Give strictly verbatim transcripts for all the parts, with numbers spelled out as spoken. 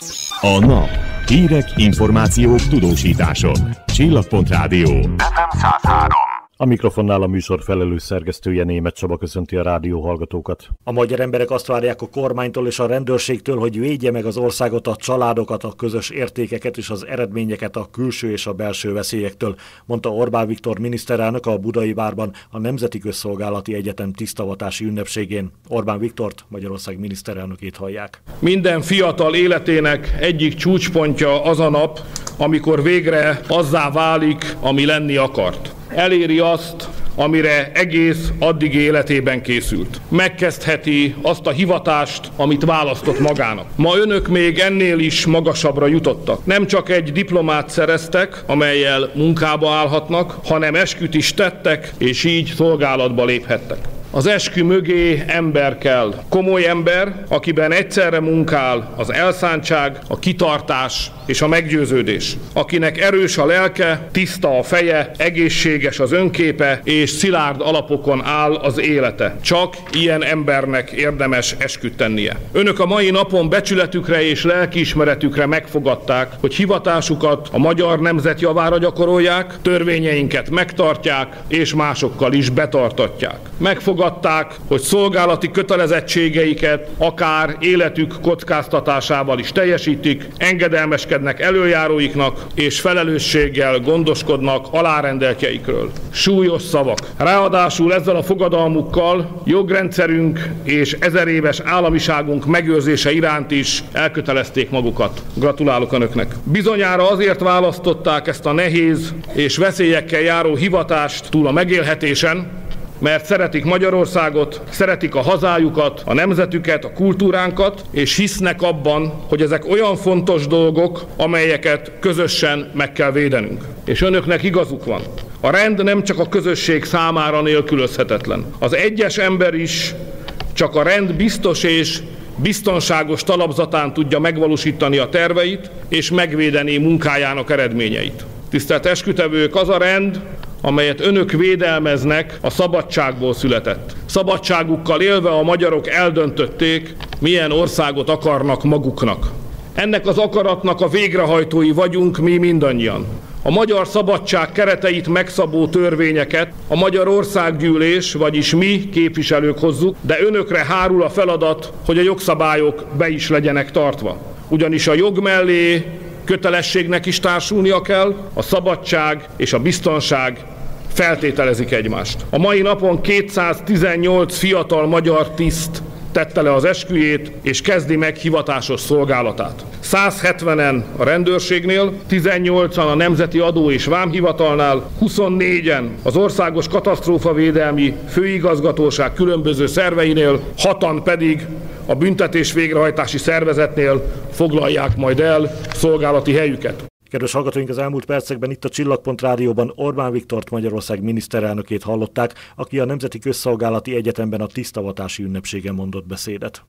A nap. Hírek, információk, tudósítások. Csillagpont Rádió. ef em száz három. A mikrofonnál a műsor felelős szerkesztője, Németh Csaba köszönti a rádió hallgatókat. A magyar emberek azt várják a kormánytól és a rendőrségtől, hogy védje meg az országot, a családokat, a közös értékeket és az eredményeket a külső és a belső veszélyektől, mondta Orbán Viktor miniszterelnök a Budai Várban a Nemzeti Közszolgálati Egyetem tisztavatási ünnepségén. Orbán Viktort, Magyarország miniszterelnökét hallják. Minden fiatal életének egyik csúcspontja az a nap, amikor végre azzá válik, ami lenni akart. Eléri azt, amire egész addigi életében készült. Megkezdheti azt a hivatást, amit választott magának. Ma önök még ennél is magasabbra jutottak. Nem csak egy diplomát szereztek, amellyel munkába állhatnak, hanem esküt is tettek, és így szolgálatba léphettek. Az eskü mögé ember kell. Komoly ember, akiben egyszerre munkál az elszántság, a kitartás és a meggyőződés. Akinek erős a lelke, tiszta a feje, egészséges az önképe és szilárd alapokon áll az élete. Csak ilyen embernek érdemes esküt tennie. Önök a mai napon becsületükre és lelkiismeretükre megfogadták, hogy hivatásukat a magyar nemzet javára gyakorolják, törvényeinket megtartják és másokkal is betartatják. Megfogadták, hogy szolgálati kötelezettségeiket akár életük kockáztatásával is teljesítik, engedelmeskednek elöljáróiknak és felelősséggel gondoskodnak alárendeltjeikről. Súlyos szavak. Ráadásul ezzel a fogadalmukkal jogrendszerünk és ezeréves államiságunk megőrzése iránt is elkötelezték magukat. Gratulálok önöknek. Bizonyára azért választották ezt a nehéz és veszélyekkel járó hivatást túl a megélhetésen, mert szeretik Magyarországot, szeretik a hazájukat, a nemzetüket, a kultúránkat, és hisznek abban, hogy ezek olyan fontos dolgok, amelyeket közösen meg kell védenünk. És önöknek igazuk van. A rend nem csak a közösség számára nélkülözhetetlen. Az egyes ember is csak a rend biztos és biztonságos talapzatán tudja megvalósítani a terveit, és megvédeni munkájának eredményeit. Tisztelt eskütevők, az a rend, amelyet önök védelmeznek, a szabadságból született. Szabadságukkal élve a magyarok eldöntötték, milyen országot akarnak maguknak. Ennek az akaratnak a végrehajtói vagyunk mi mindannyian. A magyar szabadság kereteit megszabó törvényeket a Magyar Országgyűlés, vagyis mi képviselők hozzuk, de önökre hárul a feladat, hogy a jogszabályok be is legyenek tartva. Ugyanis a jog mellé kötelességnek is társulnia kell, a szabadság és a biztonság feltételezik egymást. A mai napon kétszáztizennyolc fiatal magyar tiszt tette le az esküjét, és kezdi meg hivatásos szolgálatát. száz hetvenen a rendőrségnél, tizennyolcan a Nemzeti Adó és Vámhivatalnál, huszonnégyen az Országos Katasztrófavédelmi Főigazgatóság különböző szerveinél, hatan pedig a büntetés végrehajtási szervezetnél foglalják majd el szolgálati helyüket. Kedves hallgatóink, az elmúlt percekben itt a Csillagpont Rádióban Orbán Viktort, Magyarország miniszterelnökét hallották, aki a Nemzeti Közszolgálati Egyetemben a tisztavatási ünnepségen mondott beszédet.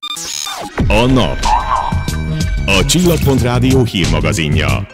A nap. A Csillagpont Rádió hírmagazinja.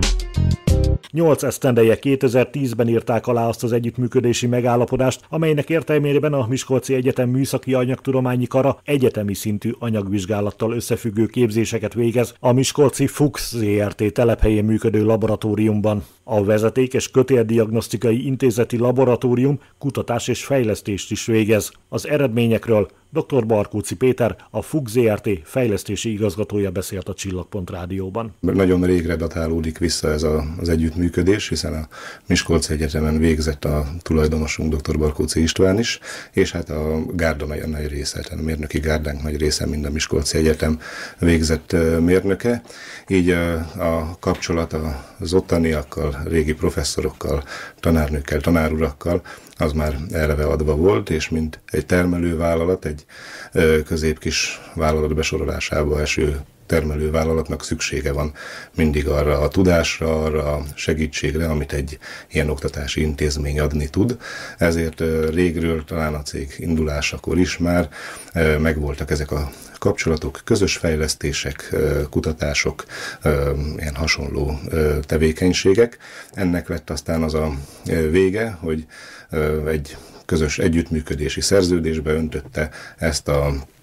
Nyolc esztendeje kétezer-tízben írták alá azt az együttműködési megállapodást, amelynek értelmében a Miskolci Egyetem Műszaki Anyagtudományi Kara egyetemi szintű anyagvizsgálattal összefüggő képzéseket végez a miskolci Fuchs zé er té telephelyén működő laboratóriumban. A Vezeték- és Kötéldiagnosztikai Intézeti Laboratórium kutatás és fejlesztést is végez. Az eredményekről dr. Barkóczy Péter, a Fuchs zé er té fejlesztési igazgatója beszélt a Csillagpont Rádióban. Nagyon régre datálódik vissza ez a, az együttműködés, hiszen a Miskolci Egyetemen végzett a tulajdonosunk dr. Barkóczy István is, és hát a gárda nagy része, tehát a mérnöki gárdánk nagy része mind a Miskolci Egyetem végzett mérnöke. Így a, a kapcsolat az ottaniakkal, régi professzorokkal, tanárnőkkel, tanárurakkal, az már eleve adva volt, és mint egy termelővállalat, egy középkis vállalat besorolásába eső termelővállalatnak szüksége van mindig arra a tudásra, arra a segítségre, amit egy ilyen oktatási intézmény adni tud. Ezért régről, talán a cég indulásakor is már megvoltak ezek a kapcsolatok, közös fejlesztések, kutatások, ilyen hasonló tevékenységek. Ennek lett aztán az a vége, hogy egy közös együttműködési szerződésbe öntötte ezt a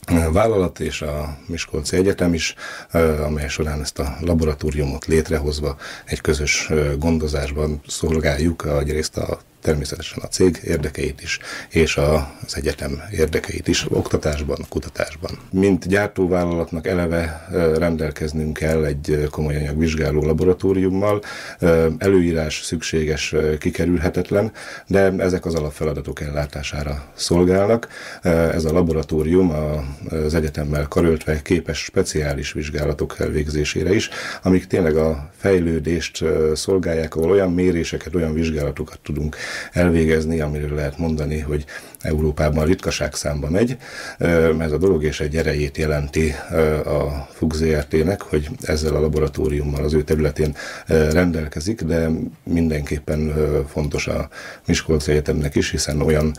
vállalat és a Miskolci Egyetem is, amely során ezt a laboratóriumot létrehozva egy közös gondozásban szolgáljuk egyrészt a természetesen a cég érdekeit is, és az egyetem érdekeit is, oktatásban, kutatásban. Mint gyártóvállalatnak eleve rendelkeznünk kell egy komoly anyagvizsgáló laboratóriummal, előírás szükséges, kikerülhetetlen, de ezek az alapfeladatok ellátására szolgálnak. Ez a laboratórium az egyetemmel karöltve képes speciális vizsgálatok elvégzésére is, amik tényleg a fejlődést szolgálják, ahol olyan méréseket, olyan vizsgálatokat tudunk elvégezni, amiről lehet mondani, hogy Európában ritkaságszámba megy. Ez a dolog és egy erejét jelenti a Fuchs Zé Er Té-nek, hogy ezzel a laboratóriummal az ő területén rendelkezik, de mindenképpen fontos a Miskolci Egyetemnek is, hiszen olyan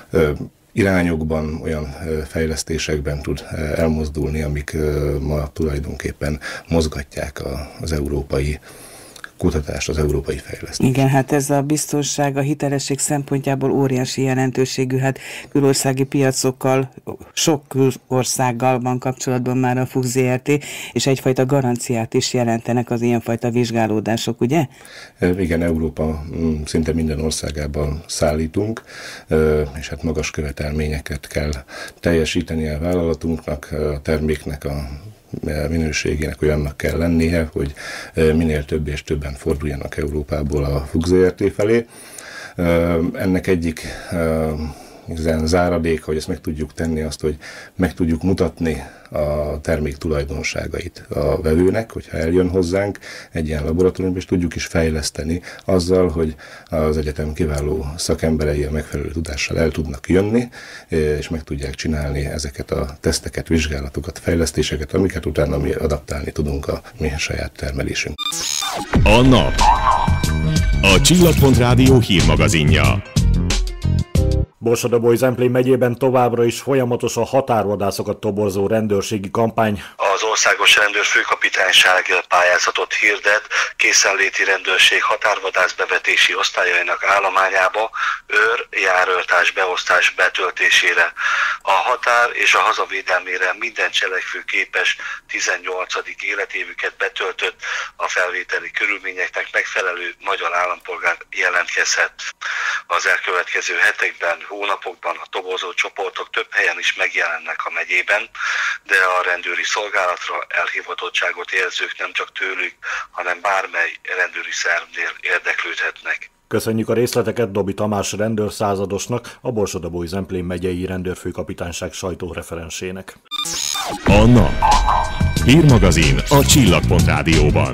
irányokban, olyan fejlesztésekben tud elmozdulni, amik ma tulajdonképpen mozgatják az európai kutatást, az európai fejlesztést. Igen, hát ez a biztonság, a hitelesség szempontjából óriási jelentőségű, hát külországi piacokkal, sok külországgal van kapcsolatban már a Fuchs Zé Er Té, és egyfajta garanciát is jelentenek az ilyenfajta vizsgálódások, ugye? Igen, Európa szinte minden országában szállítunk, és hát magas követelményeket kell teljesíteni a vállalatunknak, a terméknek a minőségének olyannak kell lennie, hogy minél több és többen forduljanak Európából a Fuchs Zé Er Té felé. Ennek egyik záradéka, hogy ezt meg tudjuk tenni, azt, hogy meg tudjuk mutatni a termék tulajdonságait a vevőnek, hogyha eljön hozzánk egy ilyen laboratóriumba, és tudjuk is fejleszteni azzal, hogy az egyetem kiváló szakemberei a megfelelő tudással el tudnak jönni, és meg tudják csinálni ezeket a teszteket, vizsgálatokat, fejlesztéseket, amiket utána mi adaptálni tudunk a mi saját termelésünk. A nap. A Csillagpont Rádió hírmagazinja. Borsod-Abaúj-Zemplén megyében továbbra is folyamatos a határvadászokat toborzó rendőrségi kampány. Az Országos Rendőrfőkapitányság pályázatot hirdet készenléti rendőrség határvadász bevetési osztályainak állományába őr, járőrtárs beosztás betöltésére. A határ és a hazavédelmére minden cselekvő képes tizennyolcadik életévüket betöltött, a felvételi körülményeknek megfelelő magyar állampolgár jelentkezhet. Az elkövetkező hetekben, hónapokban a toborzó csoportok több helyen is megjelennek a megyében, de a rendőri szolgálatra elhivatottságot érzők nem csak tőlük, hanem bármely rendőri szervnél érdeklődhetnek. Köszönjük a részleteket Dobi Tamás rendőrszázadosnak, a Borsod-Abaúj-Zemplén megyei rendőrfőkapitányság sajtóreferensének. A nap. Hírmagazin a Csillagpont Rádióban.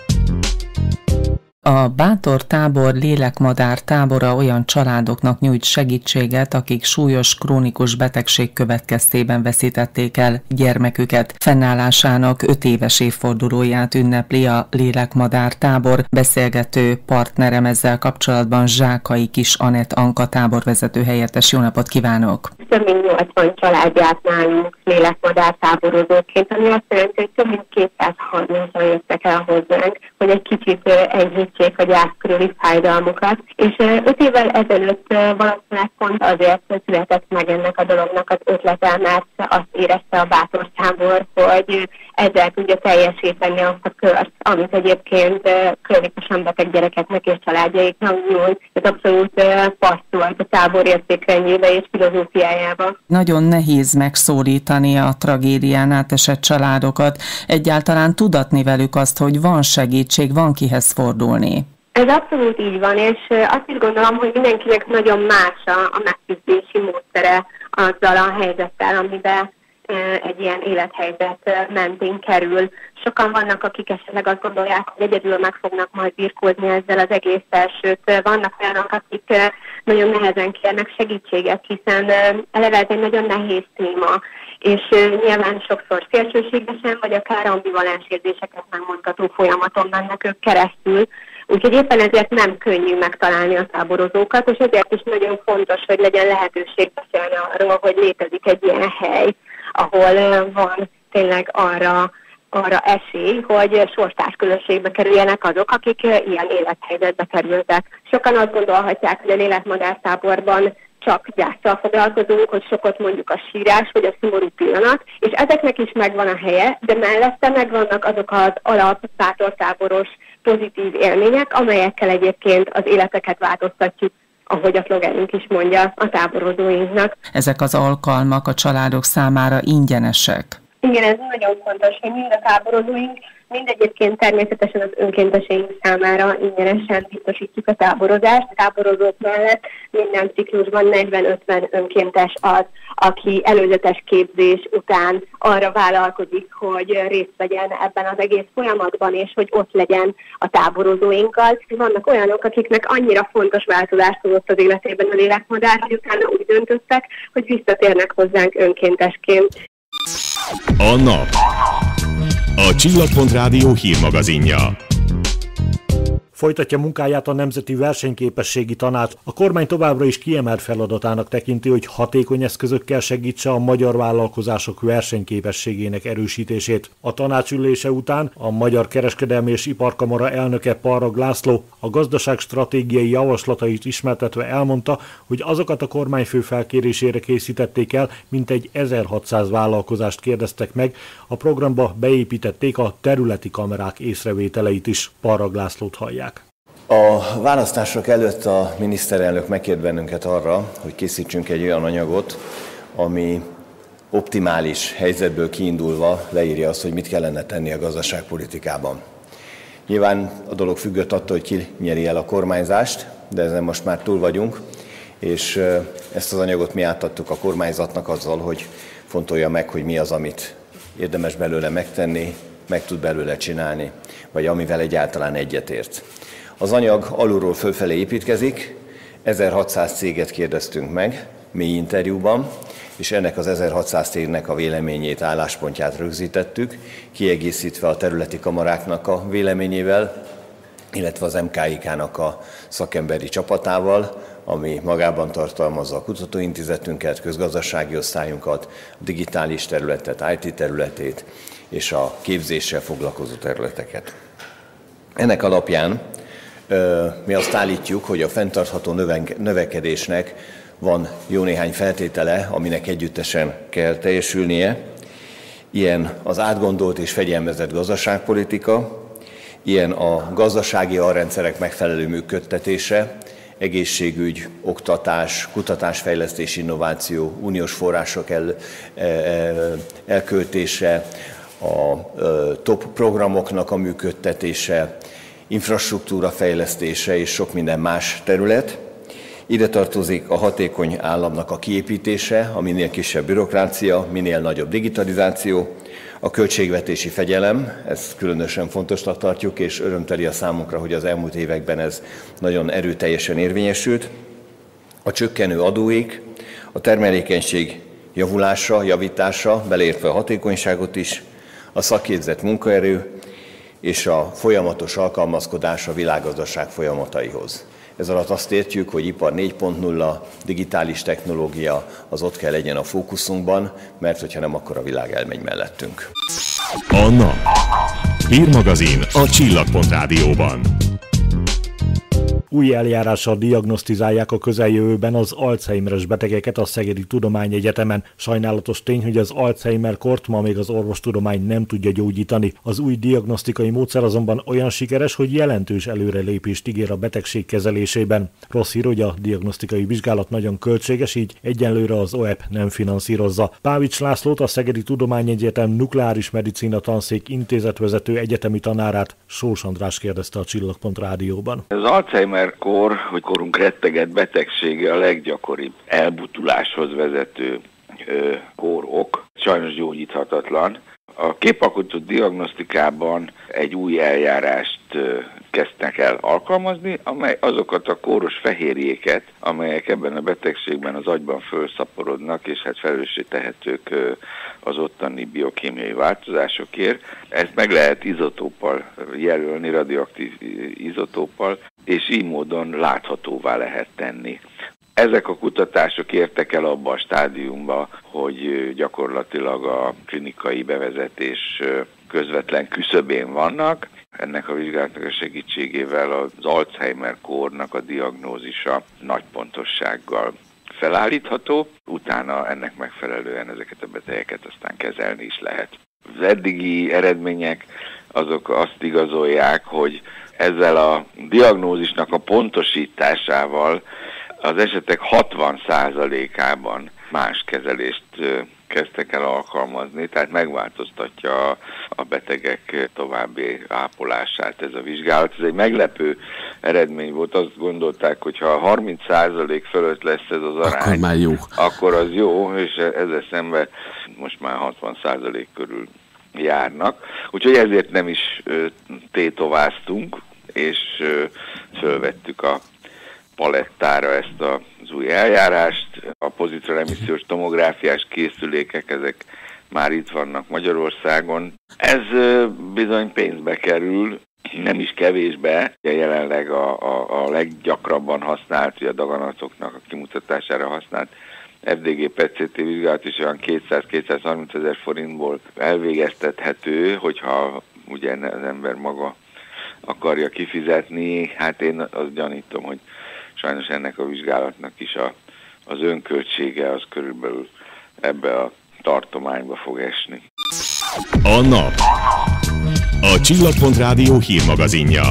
A Bátor tábor lélekmadár tábora olyan családoknak nyújt segítséget, akik súlyos krónikus betegség következtében veszítették el gyermeküket. Fennállásának öt éves évfordulóját ünnepli a lélekmadár tábor. Beszélgető partnerem ezzel kapcsolatban Zsákai Kis Anett Anka táborvezető helyettes. Jó napot kívánok! Több mint nyolcvan család járt nálunk lélekmadár táborozóként, ami azt jelenti, hogy több mint kétszázharmincan jöttek el hozzánk, hogy egy kicsit enyhítsék a gyász körüli fájdalmukat. És öt évvel ezelőtt valószínűleg pont azért született meg ennek a dolognak az ötlete, mert azt érezte a Bátor tábor, hogy ezzel tudja teljesíteni azt a kört, amit egyébként krónikusan beteg gyerekeknek és családjaiknak nyújt. Ez abszolút passzolt a tábor értékrendjébe és filozófiájába. Nagyon nehéz megszólítani a tragédián átesett családokat, egyáltalán tudatni velük azt, hogy van segítség, van kihez fordulni. Ez abszolút így van, és azt is gondolom, hogy mindenkinek nagyon más a megküzdési módszere azzal a helyzettel, amiben egy ilyen élethelyzet mentén kerül. Sokan vannak, akik esetleg azt gondolják, hogy egyedül meg fognak majd birkózni ezzel az egésszel, sőt vannak olyanok, akik nagyon nehezen kérnek segítséget, hiszen eleve ez egy nagyon nehéz téma, és nyilván sokszor szélsőségesen, vagy akár ambivalens érzéseket megmondható folyamaton mennek ők keresztül. Úgyhogy éppen ezért nem könnyű megtalálni a táborozókat, és ezért is nagyon fontos, hogy legyen lehetőség beszélni arról, hogy létezik egy ilyen hely, ahol van tényleg arra, arra esély, hogy sorstársközösségbe kerüljenek azok, akik ilyen élethelyzetbe kerültek. Sokan azt gondolhatják, hogy a lélekmadár táborban csak gyászsal foglalkozunk, hogy sokat mondjuk a sírás vagy a szomorú pillanat, és ezeknek is megvan a helye, de mellette megvannak azok az alap bátortáboros pozitív élmények, amelyekkel egyébként az életeket változtatjuk, ahogy a szlogenünk is mondja a táborozóinknak. Ezek az alkalmak a családok számára ingyenesek. Igen, ez nagyon fontos, hogy mind a táborozóink, mind egyébként természetesen az önkénteseink számára ingyenesen biztosítjuk a táborozást. A táborozók mellett minden ciklusban negyven-ötven önkéntes az, aki előzetes képzés után arra vállalkozik, hogy részt vegyen ebben az egész folyamatban, és hogy ott legyen a táborozóinkkal. Vannak olyanok, akiknek annyira fontos változást hozott az életében a lélekmadár, hogy utána úgy döntöttek, hogy visszatérnek hozzánk önkéntesként. A nap. A Csillagpont Rádió hírmagazinja. Folytatja munkáját a Nemzeti Versenyképességi Tanács. A kormány továbbra is kiemelt feladatának tekinti, hogy hatékony eszközökkel segítse a magyar vállalkozások versenyképességének erősítését. A tanács ülése után a Magyar Kereskedelmi és Iparkamara elnöke Parrag László a gazdaság stratégiai javaslatait ismertetve elmondta, hogy azokat a kormányfő felkérésére készítették el, mintegy ezerhatszáz vállalkozást kérdeztek meg, a programba beépítették a területi kamerák észrevételeit is. Parrag Lászlót hallják. A választások előtt a miniszterelnök megkért bennünket arra, hogy készítsünk egy olyan anyagot, ami optimális helyzetből kiindulva leírja azt, hogy mit kellene tenni a gazdaságpolitikában. Nyilván a dolog függött attól, hogy ki nyeri el a kormányzást, de ezen most már túl vagyunk, és ezt az anyagot mi átadtuk a kormányzatnak azzal, hogy fontolja meg, hogy mi az, amit érdemes belőle megtenni, meg tud belőle csinálni, vagy amivel egyáltalán egyetért. Az anyag alulról fölfelé építkezik, ezerhatszáz céget kérdeztünk meg mély interjúban, és ennek az ezerhatszáz cégnek a véleményét, álláspontját rögzítettük, kiegészítve a területi kamaráknak a véleményével, illetve az em ká i ká-nak a szakemberi csapatával, ami magában tartalmazza a kutatóintézetünket, közgazdasági osztályunkat, a digitális területet, i té területét és a képzéssel foglalkozó területeket. Ennek alapján mi azt állítjuk, hogy a fenntartható növekedésnek van jó néhány feltétele, aminek együttesen kell teljesülnie. Ilyen az átgondolt és fegyelmezett gazdaságpolitika, ilyen a gazdasági alrendszerek megfelelő működtetése, egészségügy, oktatás, kutatásfejlesztés, innováció, uniós források el, elköltése, a top programoknak a működtetése, infrastruktúra fejlesztése és sok minden más terület. Ide tartozik a hatékony államnak a kiépítése, a minél kisebb bürokrácia, minél nagyobb digitalizáció, a költségvetési fegyelem, ezt különösen fontosnak tartjuk, és örömteli a számunkra, hogy az elmúlt években ez nagyon erőteljesen érvényesült. A csökkenő adóik, a termelékenység javulása, javítása, beleértve a hatékonyságot is, a szakképzett munkaerő és a folyamatos alkalmazkodás a világgazdaság folyamataihoz. Ez alatt azt értjük, hogy ipar négy pont nulla, digitális technológia az ott kell legyen a fókuszunkban, mert hogyha nem, akkor a világ elmegy mellettünk. A nap. Hírmagazin a Csillagpont Rádióban. Új eljárással diagnosztizálják a közeljövőben az Alzheimeres betegeket a Szegedi Tudományegyetemen. Sajnálatos tény, hogy az Alzheimer-kort ma még az orvostudomány nem tudja gyógyítani. Az új diagnosztikai módszer azonban olyan sikeres, hogy jelentős előrelépést ígér a betegség kezelésében. Rossz hír, hogy a diagnosztikai vizsgálat nagyon költséges, így egyenlőre az o e pé nem finanszírozza. Pávics Lászlót, a Szegedi Tudományegyetem nukleáris medicína tanszék intézetvezető egyetemi tanárát Sós András kérdezte a Csillagpont Rádióban. Az Alzheimer kor, hogy korunk retteget betegsége a leggyakoribb elbutuláshoz vezető ö, kórok, sajnos gyógyíthatatlan. A képalkotó diagnosztikában egy új eljárást ö, kezdtek el alkalmazni, amely azokat a kóros fehérjéket, amelyek ebben a betegségben az agyban fölszaporodnak, és hát felelőssé tehetők ö, az ottani biokémiai változásokért. Ezt meg lehet izotóppal jelölni, radioaktív izotóppal, és így módon láthatóvá lehet tenni. Ezek a kutatások értek el abba a stádiumba, hogy gyakorlatilag a klinikai bevezetés közvetlen küszöbén vannak. Ennek a vizsgálatnak a segítségével az Alzheimer-kórnak a diagnózisa nagy pontossággal felállítható, utána ennek megfelelően ezeket a betegeket aztán kezelni is lehet. Az eddigi eredmények azok azt igazolják, hogy ezzel a diagnózisnak a pontosításával az esetek hatvan százalékában más kezelést kezdtek el alkalmazni, tehát megváltoztatja a betegek további ápolását ez a vizsgálat. Ez egy meglepő eredmény volt, azt gondolták, hogy ha harminc százalék fölött lesz ez az arány, akkor már jó. Akkor az jó, és ezzel szemben most már hatvan százalék körül járnak. Úgyhogy ezért nem is tétováztunk, és fölvettük a palettára ezt az új eljárást. A pozitron-emissziós tomográfiás készülékek, ezek már itt vannak Magyarországon. Ez bizony pénzbe kerül, nem is kevésbe. Jelenleg a, a, a leggyakrabban használt, a daganatoknak a kimutatására használt ef dé gé pé cé té vizsgálat is olyan kétszáz-kétszázharminc ezer forintból elvégeztethető, hogyha ugye az ember maga akarja kifizetni. Hát én azt gyanítom, hogy sajnos ennek a vizsgálatnak is a, az önköltsége az körülbelül ebbe a tartományba fog esni. A nap. A Csillagpont Rádió hírmagazinja.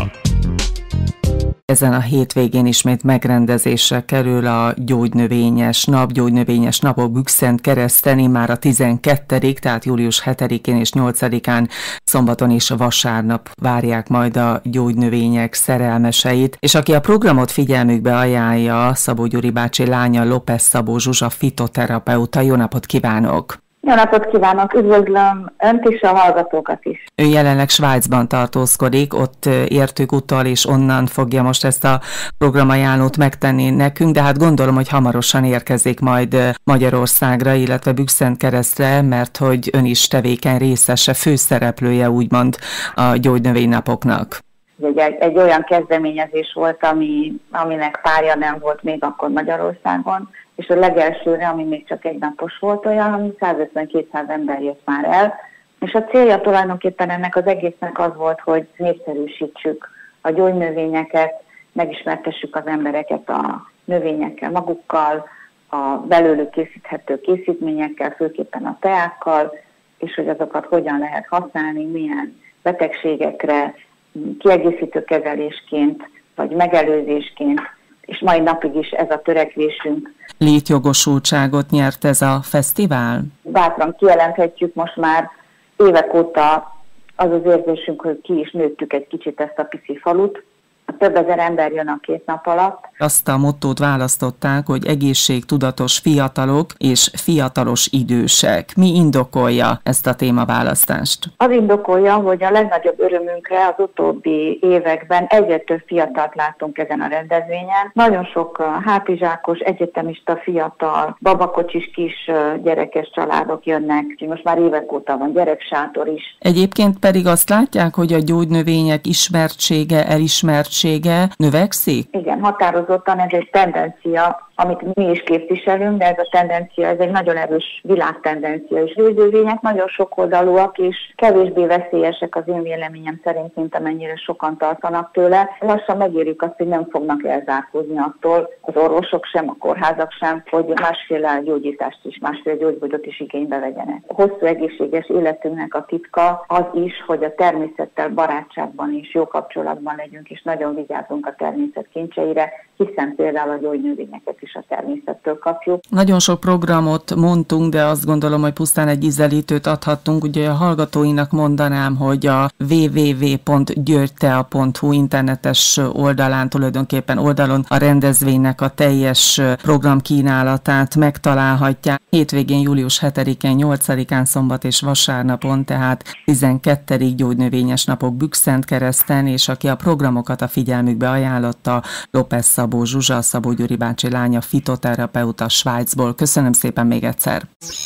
Ezen a hétvégén ismét megrendezésre kerül a gyógynövényes nap, gyógynövényes napok Bükszentkereszteni, már a tizenkettedik, tehát július hetedikén és nyolcadikán szombaton és vasárnap várják majd a gyógynövények szerelmeseit, és aki a programot figyelmükbe ajánlja, Szabó Gyuri bácsi lánya, López Szabó Zsuzsa fitoterapeuta. Jó napot kívánok! Jó napot kívánok, üdvözlöm Önt és a hallgatókat is. Ő jelenleg Svájcban tartózkodik, ott értük utal, és onnan fogja most ezt a programajánlót megtenni nekünk, de hát gondolom, hogy hamarosan érkezik majd Magyarországra, illetve Bükszentkeresztre, mert hogy ön is tevékeny részese, főszereplője úgymond a gyógynövénynapoknak. Egy, egy olyan kezdeményezés volt, ami, aminek párja nem volt még akkor Magyarországon, és a legelsőre, ami még csak egy napos volt olyan, ami százötven-kétszáz ember jött már el, és a célja tulajdonképpen ennek az egésznek az volt, hogy népszerűsítsük a gyógynövényeket, megismertessük az embereket a növényekkel magukkal, a belőlük készíthető készítményekkel, főképpen a teákkal, és hogy azokat hogyan lehet használni, milyen betegségekre, kiegészítő kezelésként, vagy megelőzésként, és mai napig is ez a törekvésünk. Létjogosultságot nyert ez a fesztivál? Bátran kijelenthetjük, most már évek óta az az érzésünk, hogy ki is nőttük egy kicsit ezt a pici falut. Több ezer ember jön a két nap alatt. Azt a mottót választották, hogy egészségtudatos fiatalok és fiatalos idősek. Mi indokolja ezt a témaválasztást? Az indokolja, hogy a legnagyobb örömünkre az utóbbi években egyre több fiatalt látunk ezen a rendezvényen. Nagyon sok hátizsákos, egyetemista fiatal, babakocsis kis gyerekes családok jönnek. Most már évek óta van gyereksátor is. Egyébként pedig azt látják, hogy a gyógynövények ismertsége, elismertsége növekszik? Igen, határozottan ez egy tendencia, amit mi is képviselünk, de ez a tendencia, ez egy nagyon erős világtendencia, és gyógynövények nagyon sokoldalúak, és kevésbé veszélyesek az én véleményem szerint, mint amennyire sokan tartanak tőle. Lassan megérjük azt, hogy nem fognak elzárkózni attól, az orvosok sem, a kórházak sem, hogy másféle gyógyítást is, másféle gyógymódot is igénybe vegyenek. A hosszú egészséges életünknek a titka az is, hogy a természettel barátságban is jó kapcsolatban legyünk, és nagyon vigyázzunk a természet kincseire, hiszen például a gyógynövényeket is a természettől kapjuk. Nagyon sok programot mondtunk, de azt gondolom, hogy pusztán egy ízelítőt adhattunk. Ugye a hallgatóinak mondanám, hogy a double-u double-u double-u pont györgytea pont hu internetes oldalán, tulajdonképpen oldalon a rendezvénynek a teljes programkínálatát megtalálhatják. Hétvégén július hetedikén, nyolcadikán szombat és vasárnapon, tehát tizenkettedik gyógynövényes napok Bükszentkereszten, és aki a programokat a figyelmükbe ajánlotta, López Szabó Zsuzsa, Szabó Gyuri bácsi lánya, fitoterapeuta Svájcból. Köszönöm szépen még egyszer.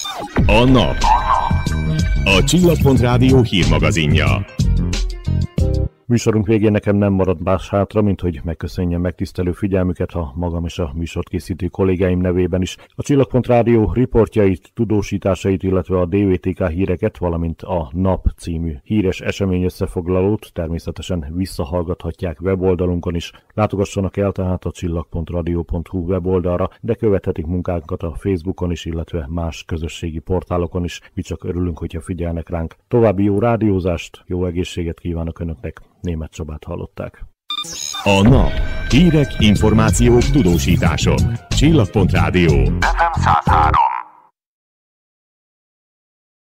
A nap. A Csillagpont Rádió hírmagazinja. Műsorunk végén nekem nem marad más hátra, mint hogy megköszönjem megtisztelő figyelmüket a magam és a műsort készítő kollégáim nevében is. A Csillagpont Rádió riportjait, tudósításait, illetve a dé vé té ká híreket, valamint a Nap című híres esemény összefoglalót természetesen visszahallgathatják weboldalunkon is. Látogassanak el tehát a csillagpont rádió pont hu weboldalra, de követhetik munkánkat a Facebookon is, illetve más közösségi portálokon is. Mi csak örülünk, hogyha figyelnek ránk. További jó rádiózást, jó egészséget kívánok Önöknek. Németh Csabát hallották. A nap. Hírek, információk, tudósítások. Csillagpont Rádió. ef em száz három.